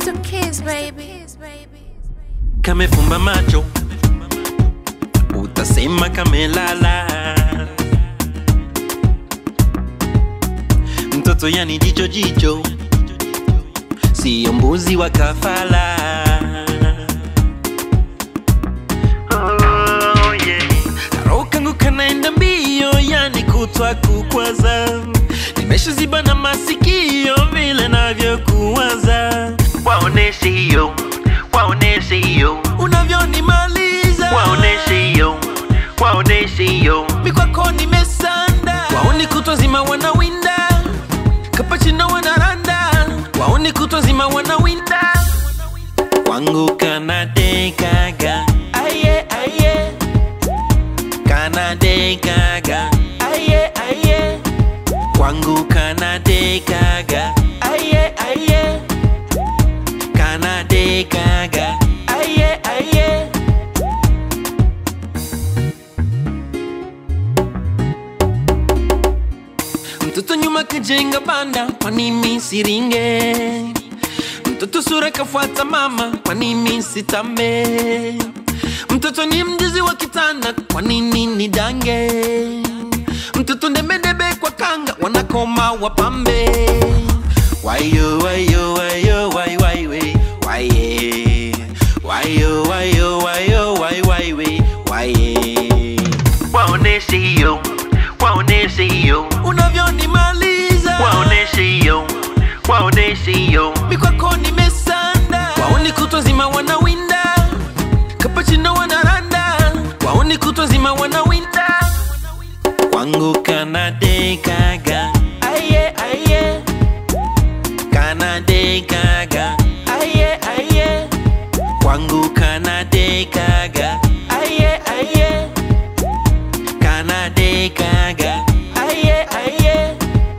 to kiss, baby. Kamefumba macho utasema kamelala, mtoto yani jicho jicho, siyo mbuzi wa kafala. Oh yeah, karo kangu kanaenda mbio, yani kutwa kukwaza, nimeshaziba na masikio vile navyokuwaza. Waoneshe hiyo, waoneshe hiyo unavyonimaliza, waoneshe hiyo, waoneshe hiyo mikwako nimesanda. Waoni kutwa zima wanawinda, kapachino wanaranda, waoni kutwa zima wanawinda. Kwangu kanadekaga, aye aye, kanadekaga, aye aye, kwangu kanadekaga, aye aye, kanadekaga, aye aye. Mtoto nyuma kajenga banda, kwa nini siringe? Mtoto sura kafuata mama, kwa nini sitambe? Mtoto ni mjuzi wa kitanda, kwa nini nidange? Mtoto ndembedebe kwa kanga, wanakoma wapambe. Wayo wayo wayo why why way why yeah, wayo wayo wayo why why way why yeah. Waoneshe hiyo, waoneshe hiyo unavyonimaliza, waoneshe hiyo, waoneshe hiyo mikwako nimesanda. Waoni kutwa zima wanawinda, kapachino wanaranda, waoni kutwa zima wanawinda. Kwangu kanadekaga, aye aye, kanadekaga, aye aye, kwangu kanadekaga, aye aye, kanadekaga, aye aye.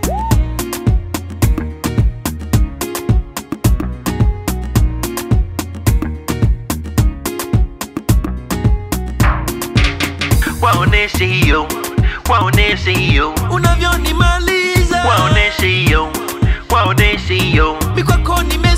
Waoneshe hiyo, waoneshe hiyo unavyonimaliza, waoneshe hiyo, waoneshe hiyo mikwako nime